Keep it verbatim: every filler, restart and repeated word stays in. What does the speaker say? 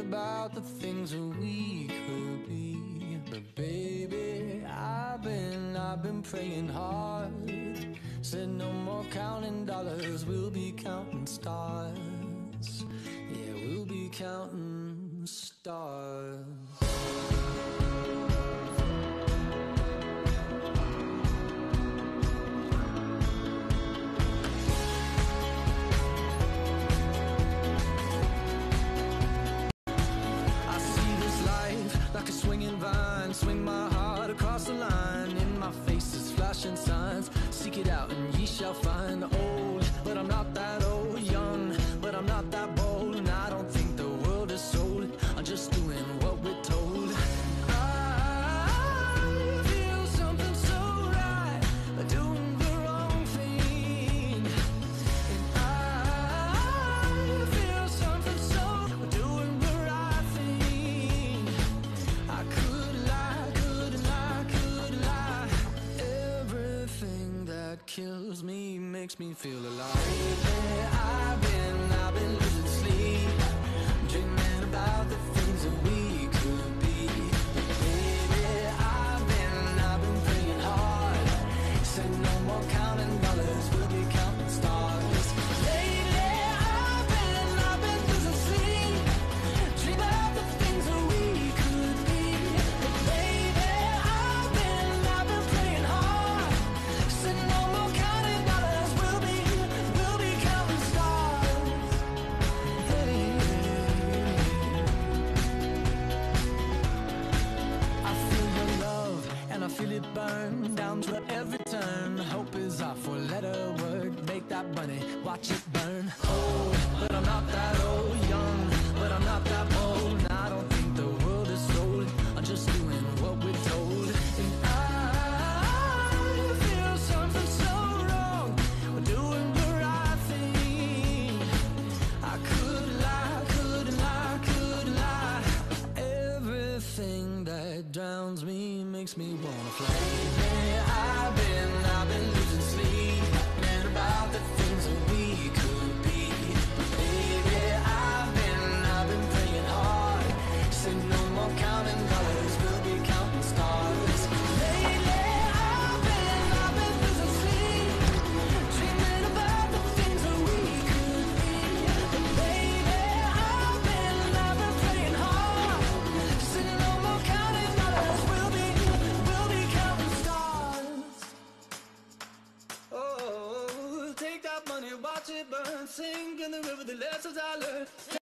about the things that we could be. But baby, I've been, I've been praying hard. Said no more counting dollars, we'll be counting stars. Yeah, we'll be counting stars. Like a swinging vine, swing my heart across the line. In my face is flashing signs. Seek it out and ye shall find. Old, but I'm not that old. Young, but I'm not that bold. And I don't think the world is sold. I'm just doing what we're told. I feel something so right, doing the wrong thing. And I feel something so doing the right thing. I could lie, couldn't lie, couldn't lie. Everything that kills me makes me feel alive. Lately I've been, I've been losing sleep, dreaming about the things that we could be. Baby, I've been, I've been praying hard. Said no more counting dollars, we'll be counting stars. Lately I've been, I've been losing sleep, dreaming about the things that we could be. Baby, I've been, I've been praying hard. Said no more counting dollars, we'll be, we'll be counting stars. Hey. I feel your love and I feel it burn down to every turn. Hope is our four-letter word. Make that money, watch it burn. Old, but I'm not that old. Young, but I'm not that bold. And I don't think the world is sold. I'm just doing what we're told. And I feel something so wrong. We're doing the right thing. I could lie, couldn't lie, couldn't lie. Everything that drowns me makes me wanna fly. Lately I've been, I've been losing sleep, and about the things that we could be. Baby, I've been, I've been praying hard. Said no more counting dollars, we'll be counting stars. Lately I've been, I've been losing sleep, dreaming about the things that we could be. Baby, I've been, I've been praying hard. Said no more counting dollars, we'll be, we'll be counting stars. Oh, take that money, watch it burn, sink in the river, the lessons I learned.